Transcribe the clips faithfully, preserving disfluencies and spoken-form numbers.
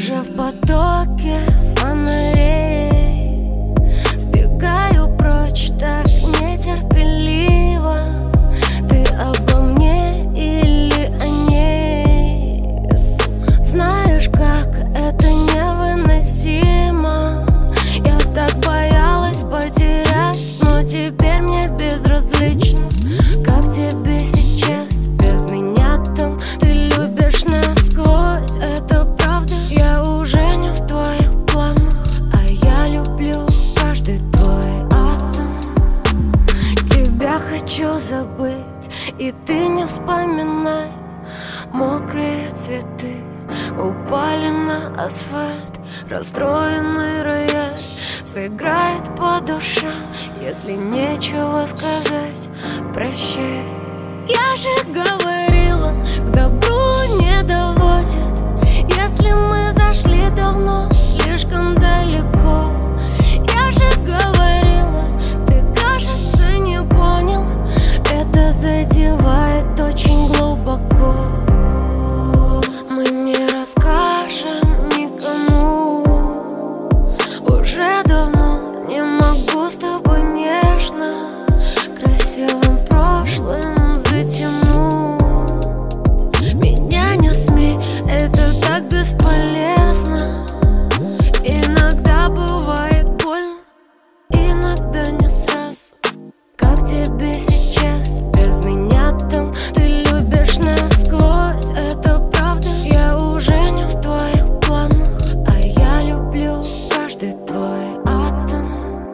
уже в потоке фонарей, сбегаю прочь так нетерпеливо. Ты обо мне или о ней? Знаешь, как это невыносимо. Я так боялась потерять, но теперь мне безразлично. Как тебе сейчас без меня там? Ты любишь насквозь, это правда. Я уже не в твоих планах, а я люблю каждый твой атом. Тебя хочу забыть, и ты не вспоминай. Мокрые цветы упали на асфальт, расстроенный рояль сыграет по душам. Если нечего сказать, прощай. Я же говорила, к добру не доводит. Если мы зашли давно, слишком далеко. Я же говорила, ты, кажется, не понял. Это задевает очень глубоко. Мы не расскажем никому. Уже давно не могу с тобой нежно красивым прошлым затянуть. Меня не смей, это так бесполезно. Иногда бывает больно, иногда не сразу. Как тебе сейчас без меня там? Ты любишь насквозь, это правда. Я уже не в твоих планах, а я люблю каждый твой атом.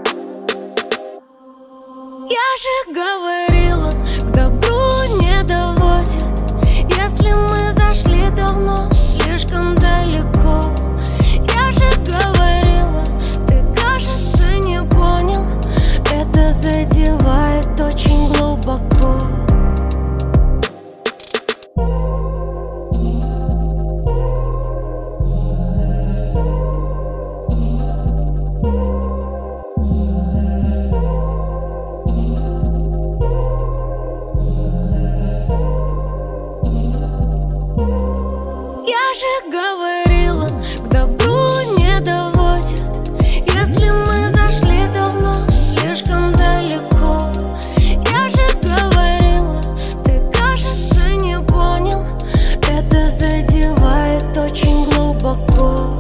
Я же говорила, к добру не доводит. Если мы зашли давно, слишком далеко. Я же говорила, ты, кажется, не понял. Это задевает очень глубоко. Я же говорила, к добру не доводит. Если мы зашли давно, слишком далеко. Я же говорила, ты, кажется, не понял. Это задевает очень глубоко.